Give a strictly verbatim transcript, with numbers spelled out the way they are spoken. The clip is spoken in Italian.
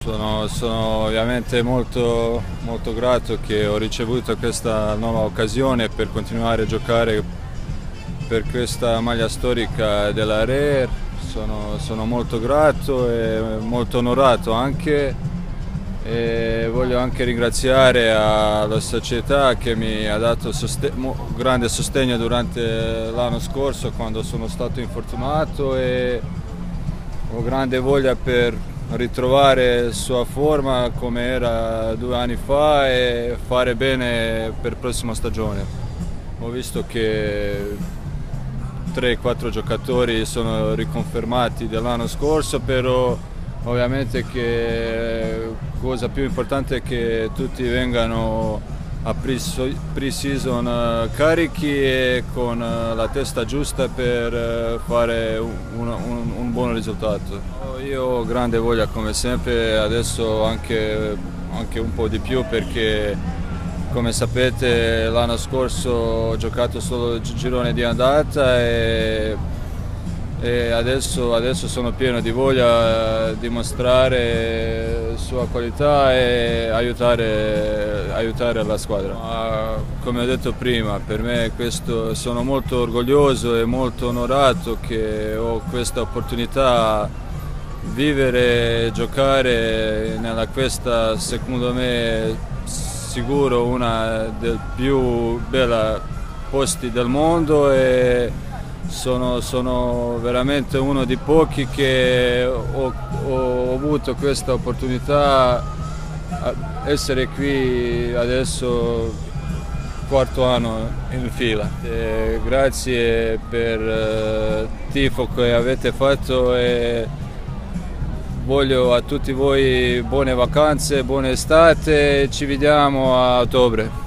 Sono, sono ovviamente molto, molto grato che ho ricevuto questa nuova occasione per continuare a giocare per questa maglia storica della Reer. Sono, sono molto grato e molto onorato anche, e voglio anche ringraziare la società che mi ha dato soste grande sostegno durante l'anno scorso quando sono stato infortunato, e ho grande voglia per ritrovare sua forma come era due anni fa e fare bene per la prossima stagione. Ho visto che tre quattro giocatori sono riconfermati dell'anno scorso, però ovviamente che cosa più importante è che tutti vengano a pre-season carichi e con la testa giusta per fare un, un, un buon risultato. Io ho grande voglia come sempre, adesso anche, anche un po' di più, perché come sapete l'anno scorso ho giocato solo il girone di andata e, e adesso, adesso sono pieno di voglia di dimostrare la sua qualità e aiutare, aiutare la squadra. Ma, come ho detto prima, per me questo, sono molto orgoglioso e molto onorato che ho questa opportunità di vivere e giocare nella questa, secondo me, sicuro una dei più belli posti del mondo, e sono, sono veramente uno di pochi che ho, ho avuto questa opportunità di essere qui adesso quarto anno in fila. E grazie per il tifo che avete fatto e voglio a tutti voi buone vacanze, buona estate, ci vediamo a ottobre.